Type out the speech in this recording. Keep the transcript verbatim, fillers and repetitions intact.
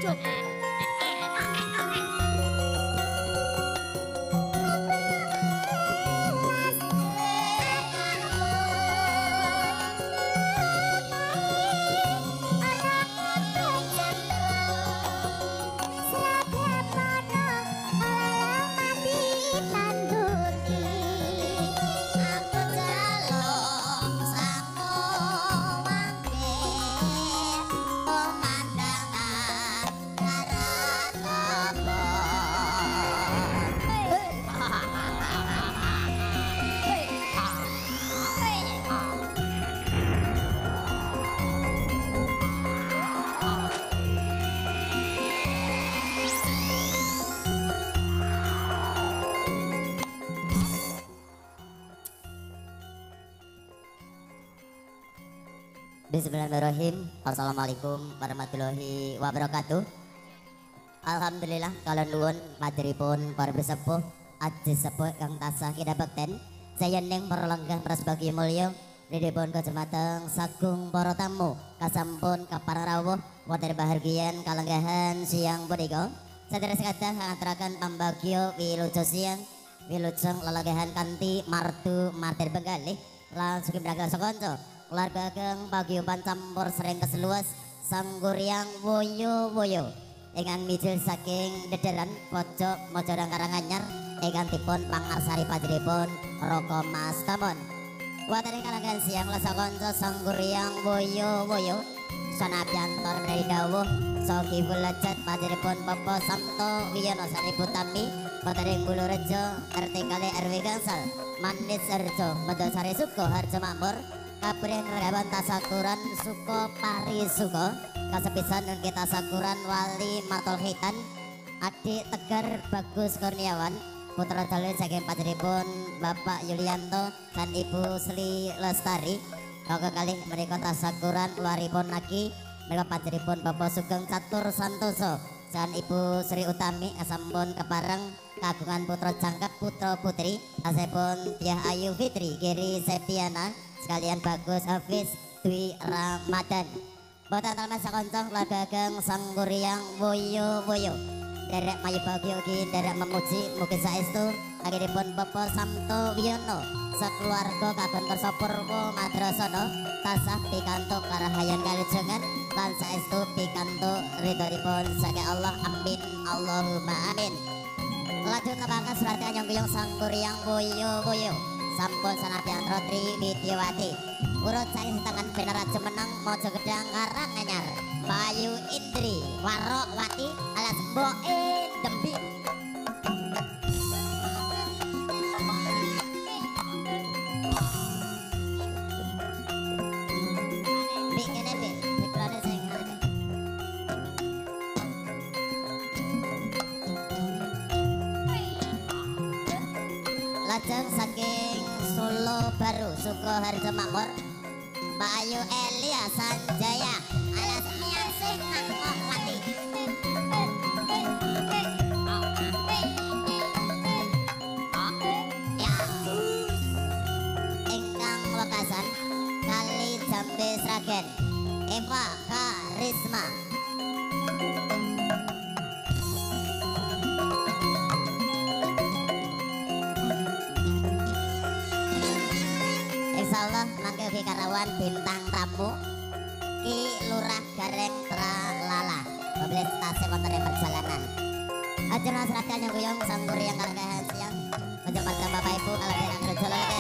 Bismillahirrahmanirrahim. Assalamualaikum warahmatullahi wabarakatuh. Alhamdulillah kalau nuwun maturipun para sepuh aji sepuh kang tasah kita bekten saya ning para lenggah prasbagi mulya ridipun kacemateng sagung para tamu kasampun kaparang rawuh wonten bahagian kalenggahan siang punika sadherek kathah ngaturaken pambagya wilujeng siang wilujeng lelenggahan kanthi martu martir benggalih lan sugih braga sakanca keluarga geng paguyuban campur sering keseluas sangguriang woyo woyo ingkang mijil saking dederan pojok Mojodang Karanganyar ingkang dipun pangarsari panjenenganipun Roko Mas Tamon wonten ing kalenggahan siang lasa kanca sangguriang woyo woyo sanabyantor dari dawuh Sohibul Lajat panjenenganipun Bapak Samto Wiyono Saribu Tami wonten ing Bulurejo R T kali R W Gangsal Manis Harjo Medosari Suko Harjo Makmur Kapring Redawan Tasakuran Suko Pari Suko kasepisan dan kita Sakuran Wali Matol Khitan Adik Tegar Bagus Kurniawan putra jalur saking panjenenganipun Bapak Yulianto dan Ibu Sri Lestari kagak kali mereka Tasakuran luaripun lagi mereka panjenenganipun Bapak Sugeng Catur Santoso dan Ibu Sri Utami asampun kepareng kagungan putra jangkep putra putri asepun Tiah Ayu Fitri Giri Septiana sekalian Bagus Hafiz Dwi Ramadan boten talmen sakoncong keluarga geng sangguriang woyo woyo derek mayu bagyo ki derek memuji mugi saestu akhiripun Bapak Samto Wiyono sekeluarga kagun kersa purwa madrasana tasah pikantuk karahayan kalujengan lan saestu pikantuk ridhonipun saking Allah amin Allahumma amin lajeng nepangaken surati anyong kuyung sangguriang woyo woyo sampun sanadyan Rodri Widyawati urut saking tangan bener Jemeneng Mojo Gedang Karanganyar Bayu Indri Warok Wati alias Mbok E Dembi bikine bik bikrane sing lajeng saking Solo Baru Sukoharjo Makmur Mbak Ayu Elia Sanjaya alias Miasih Nangowati ya ingkang lokasan Kali Jambe Sragen Eva Karisma Insyaallah mangke ugi karawan bintang tamu Ki Lurah Gareng Tralala mobil stase wonten ing perjalanan ajenengan seratan yang kuyung sangguriang kalenggahan siang panjenengan Bapak Ibu kalenggahan rejo